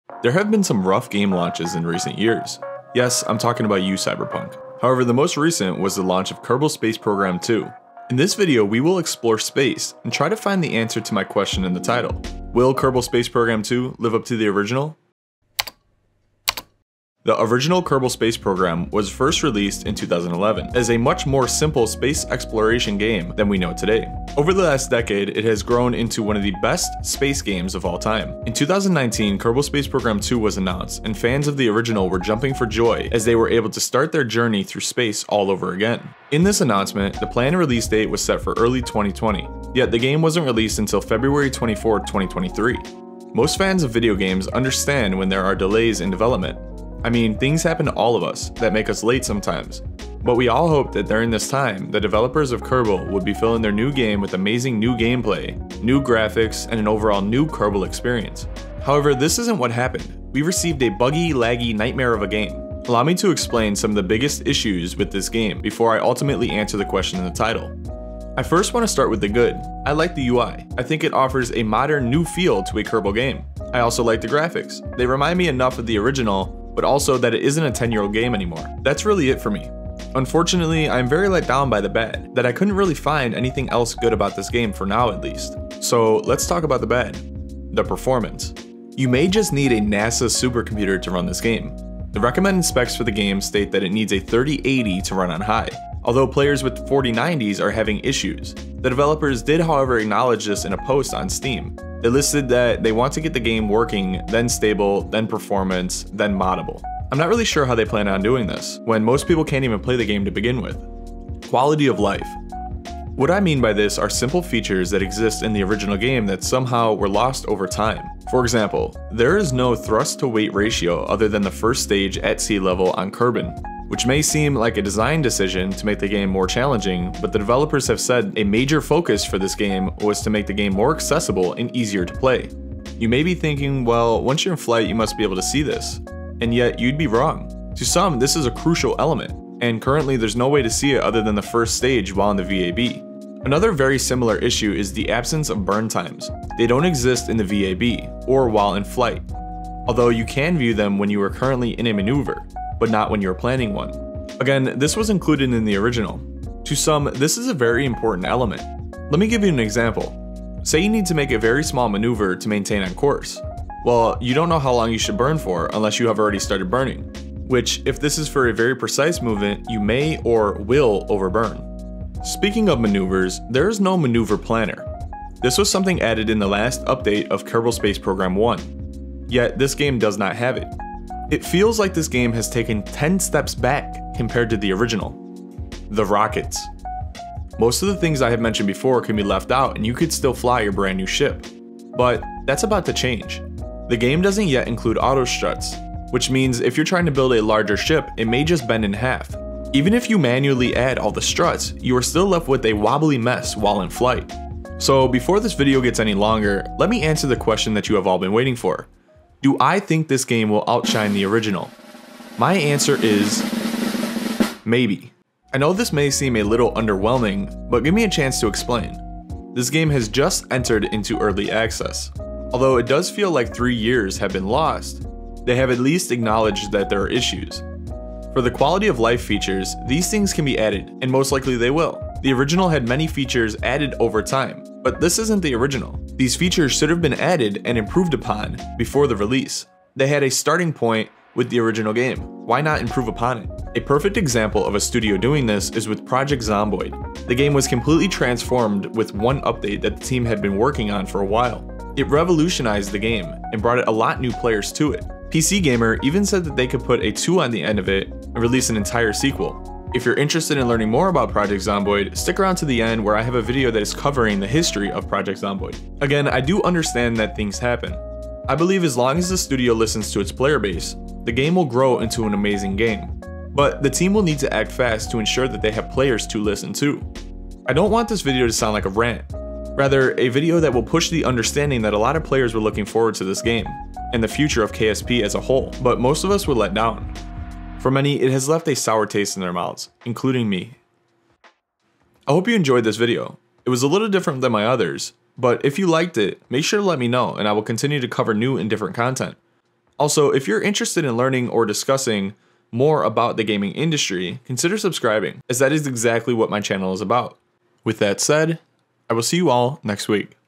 There have been some rough game launches in recent years. Yes, I'm talking about you, Cyberpunk. However, the most recent was the launch of Kerbal Space Program 2. In this video, we will explore space and try to find the answer to my question in the title. Will Kerbal Space Program 2 live up to the original? The original Kerbal Space Program was first released in 2011 as a much more simple space exploration game than we know today. Over the last decade, it has grown into one of the best space games of all time. In 2019, Kerbal Space Program 2 was announced, and fans of the original were jumping for joy as they were able to start their journey through space all over again. In this announcement, the planned release date was set for early 2020, yet the game wasn't released until February 24, 2023. Most fans of video games understand when there are delays in development. I mean, things happen to all of us that make us late sometimes. But we all hope that during this time, the developers of Kerbal would be filling their new game with amazing new gameplay, new graphics, and an overall new Kerbal experience. However, this isn't what happened. We received a buggy, laggy nightmare of a game. Allow me to explain some of the biggest issues with this game before I ultimately answer the question in the title. I first want to start with the good. I like the UI. I think it offers a modern, new feel to a Kerbal game. I also like the graphics. They remind me enough of the original, but also that it isn't a 10-year-old game anymore. That's really it for me. Unfortunately, I'm very let down by the bad, that I couldn't really find anything else good about this game for now at least. So let's talk about the bad. The performance. You may just need a NASA supercomputer to run this game. The recommended specs for the game state that it needs a 3080 to run on high, although players with 4090s are having issues. The developers did however acknowledge this in a post on Steam. They listed that they want to get the game working, then stable, then performance, then moddable. I'm not really sure how they plan on doing this, when most people can't even play the game to begin with. Quality of life. What I mean by this are simple features that exist in the original game that somehow were lost over time. For example, there is no thrust to weight ratio other than the first stage at sea level on Kerbin, which may seem like a design decision to make the game more challenging, but the developers have said a major focus for this game was to make the game more accessible and easier to play. You may be thinking, well, once you're in flight you must be able to see this, and yet you'd be wrong. To some, this is a crucial element, and currently there's no way to see it other than the first stage while in the VAB. Another very similar issue is the absence of burn times. They don't exist in the VAB, or while in flight, although you can view them when you are currently in a maneuver, but not when you're planning one. Again, this was included in the original. To some, this is a very important element. Let me give you an example. Say you need to make a very small maneuver to maintain on course. Well, you don't know how long you should burn for unless you have already started burning, which if this is for a very precise movement, you may or will overburn. Speaking of maneuvers, there is no maneuver planner. This was something added in the last update of Kerbal Space Program 1, yet this game does not have it. It feels like this game has taken 10 steps back compared to the original. The rockets. Most of the things I have mentioned before can be left out and you could still fly your brand new ship. But that's about to change. The game doesn't yet include auto struts, which means if you're trying to build a larger ship, it may just bend in half. Even if you manually add all the struts, you are still left with a wobbly mess while in flight. So before this video gets any longer, let me answer the question that you have all been waiting for. Do I think this game will outshine the original? My answer is maybe. I know this may seem a little underwhelming, but give me a chance to explain. This game has just entered into early access. Although it does feel like 3 years have been lost, they have at least acknowledged that there are issues. For the quality of life features, these things can be added, and most likely they will. The original had many features added over time, but this isn't the original. These features should have been added and improved upon before the release. They had a starting point with the original game. Why not improve upon it? A perfect example of a studio doing this is with Project Zomboid. The game was completely transformed with one update that the team had been working on for a while. It revolutionized the game and brought a lot new players to it. PC Gamer even said that they could put a 2 on the end of it and release an entire sequel. If you're interested in learning more about Project Zomboid, stick around to the end where I have a video that is covering the history of Project Zomboid. Again, I do understand that things happen. I believe as long as the studio listens to its player base, the game will grow into an amazing game. But the team will need to act fast to ensure that they have players to listen to. I don't want this video to sound like a rant, rather a video that will push the understanding that a lot of players were looking forward to this game, and the future of KSP as a whole, but most of us were let down. For many, it has left a sour taste in their mouths, including me. I hope you enjoyed this video. It was a little different than my others, but if you liked it, make sure to let me know and I will continue to cover new and different content. Also, if you're interested in learning or discussing more about the gaming industry, consider subscribing, as that is exactly what my channel is about. With that said, I will see you all next week.